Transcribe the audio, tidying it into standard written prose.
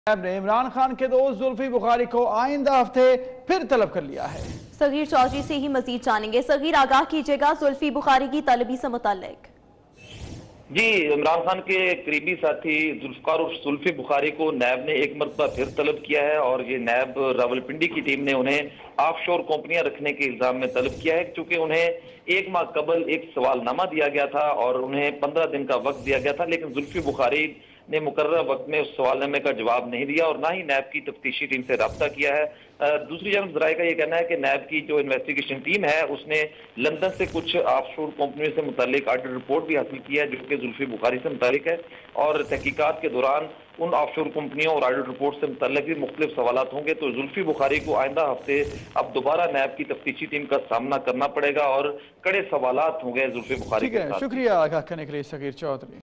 नैब ने इमरान खान के दोस्त जुल्फी बुखारी को आइंदा हफ्ते फिर तलब कर लिया है। सगीर चौधरी से ही मजीद जानेंगे। सगीर, आगाह कीजिएगा जुल्फी बुखारी की तलबी से मुताल्लिक। जी, इमरान खान के करीबी साथी जुल्फकार और जुल्फी बुखारी को नैब ने एक मरतबा फिर तलब किया है और ये नैब रावलपिंडी की टीम ने उन्हें ऑफशोर कंपनियां रखने के इल्जाम में तलब किया है, क्योंकि उन्हें एक माह कबल एक सवालनामा दिया गया था और उन्हें 15 दिन का वक्त दिया गया था, लेकिन जुल्फी बुखारी ने मुकर्रर वक्त में उस सवालनामे का जवाब नहीं दिया और ना ही नैब की तफ्तीशी टीम से रब्ता किया है। दूसरी जानब जराये का ये कहना है कि नैब की जो इन्वेस्टिगेशन टीम है उसने लंदन से कुछ ऑफशोर कंपनियों से मुतालिक ऑडिट रिपोर्ट भी हासिल की है, जो कि जुल्फी बुखारी से मुतालिक है, और तहकीकात के दौरान उन ऑफशोर कंपनियों और ऑडिट रिपोर्ट से मुताल्लिक भी मुख्तलिफ सवालात होंगे। तो जुल्फी बुखारी को आइंदा हफ्ते अब दोबारा नैब की तफ्तीशी टीम का सामना करना पड़ेगा और कड़े सवालात होंगे जुल्फी बुखारी के साथ। शुक्रिया आगाह करने के लिए सगीर चौधरी।